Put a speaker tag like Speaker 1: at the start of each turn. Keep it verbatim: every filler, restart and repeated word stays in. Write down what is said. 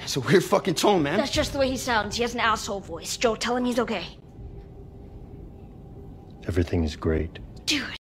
Speaker 1: It's a weird fucking tone, man.
Speaker 2: That's just the way he sounds. He has an asshole voice. Joe, tell him he's okay.
Speaker 3: Everything is great.
Speaker 2: Dude.